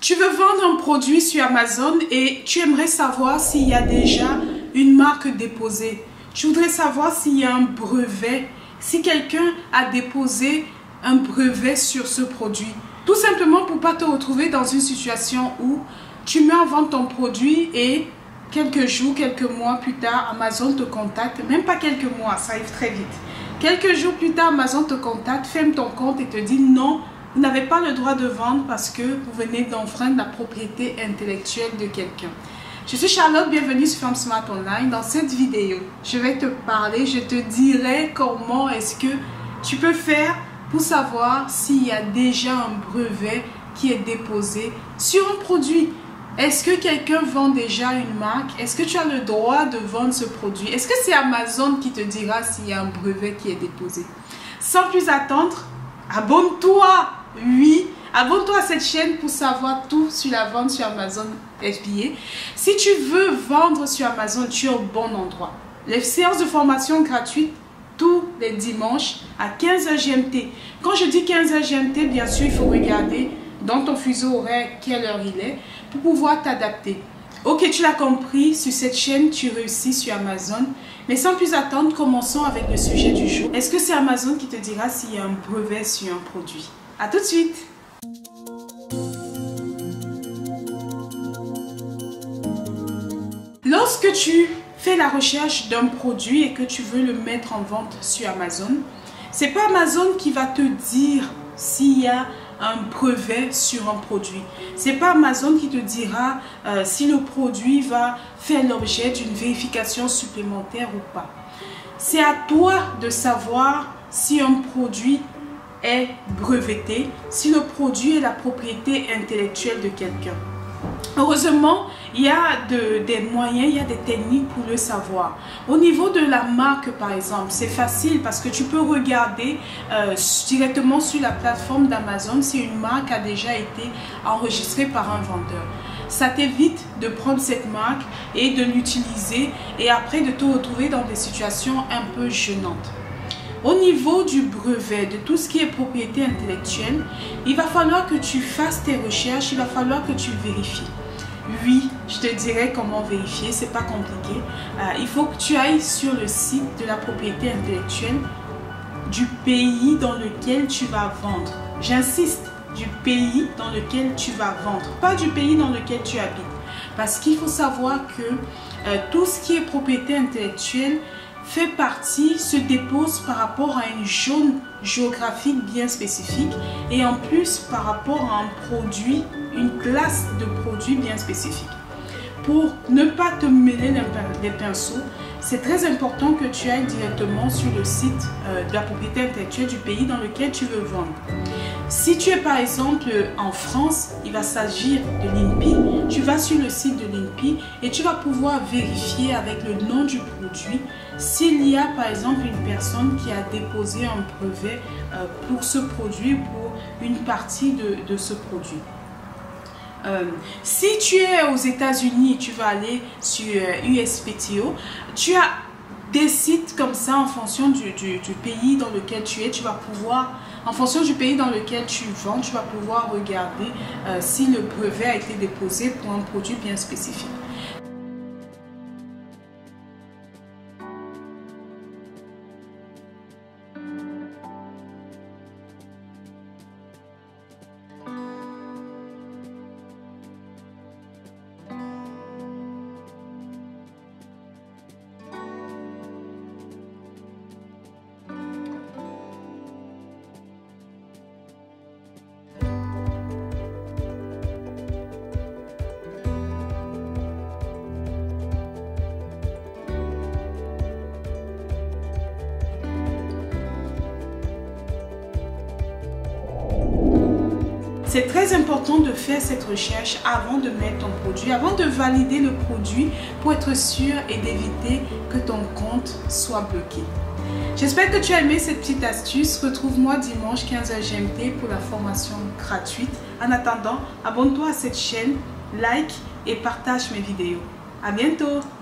Tu veux vendre un produit sur Amazon et tu aimerais savoir s'il y a déjà une marque déposée. Tu voudrais savoir s'il y a un brevet, si quelqu'un a déposé un brevet sur ce produit. Tout simplement pour ne pas te retrouver dans une situation où tu mets en vente ton produit et quelques jours, quelques mois plus tard, Amazon te contacte. Même pas quelques mois, ça arrive très vite. Quelques jours plus tard, Amazon te contacte, ferme ton compte et te dit non, vous n'avez pas le droit de vendre parce que vous venez d'enfreindre la propriété intellectuelle de quelqu'un. Je suis Charlotte, bienvenue sur Femme Smart Online. Dans cette vidéo, je vais te parler, je te dirai comment est-ce que tu peux faire pour savoir s'il y a déjà un brevet qui est déposé sur un produit. Est-ce que quelqu'un vend déjà une marque? Est-ce que tu as le droit de vendre ce produit? Est-ce que c'est Amazon qui te dira s'il y a un brevet qui est déposé? Sans plus attendre, abonne-toi! Oui, abonne-toi à cette chaîne pour savoir tout sur la vente sur Amazon FBA. Si tu veux vendre sur Amazon, tu es au bon endroit. Les séances de formation gratuites tous les dimanches à 15h GMT. Quand je dis 15h GMT, bien sûr, il faut regarder dans ton fuseau horaire quelle heure il est pour pouvoir t'adapter. Ok, tu l'as compris, sur cette chaîne, tu réussis sur Amazon. Mais sans plus attendre, commençons avec le sujet du jour. Est-ce que c'est Amazon qui te dira s'il y a un brevet sur un produit? À tout de suite! Lorsque tu fais la recherche d'un produit et que tu veux le mettre en vente sur Amazon, c'est pas Amazon qui va te dire s'il y a un brevet sur un produit. C'est pas Amazon qui te dira si le produit va faire l'objet d'une vérification supplémentaire ou pas. C'est à toi de savoir si un produit est breveté, si le produit est la propriété intellectuelle de quelqu'un. Heureusement, il y a des moyens, il y a des techniques pour le savoir. Au niveau de la marque, par exemple, c'est facile parce que tu peux regarder directement sur la plateforme d'Amazon si une marque a déjà été enregistrée par un vendeur. Ça t'évite de prendre cette marque et de l'utiliser et après de te retrouver dans des situations un peu gênantes. Au niveau du brevet, de tout ce qui est propriété intellectuelle, il va falloir que tu fasses tes recherches, il va falloir que tu vérifies. Oui, je te dirai comment vérifier, c'est pas compliqué. Il faut que tu ailles sur le site de la propriété intellectuelle du pays dans lequel tu vas vendre. J'insiste, du pays dans lequel tu vas vendre, pas du pays dans lequel tu habites. Parce qu'il faut savoir que tout ce qui est propriété intellectuelle fait partie, se dépose par rapport à une zone géographique bien spécifique et en plus par rapport à un produit, une classe de produits bien spécifique. Pour ne pas te mêler les pinceaux, c'est très important que tu ailles directement sur le site de la propriété intellectuelle du pays dans lequel tu veux vendre. Si tu es par exemple en France, il va s'agir de l'INPI, tu vas sur le site de l'INPI et tu vas pouvoir vérifier avec le nom du produit s'il y a par exemple une personne qui a déposé un brevet pour ce produit, pour une partie de ce produit. Si tu es aux États-Unis, tu vas aller sur USPTO, tu as des sites comme ça en fonction du pays dans lequel tu es, tu vas pouvoir, en fonction du pays dans lequel tu vends, tu vas pouvoir regarder si le brevet a été déposé pour un produit bien spécifique. C'est très important de faire cette recherche avant de mettre ton produit, avant de valider le produit pour être sûr et d'éviter que ton compte soit bloqué. J'espère que tu as aimé cette petite astuce. Retrouve-moi dimanche 15h GMT pour la formation gratuite. En attendant, abonne-toi à cette chaîne, like et partage mes vidéos. À bientôt!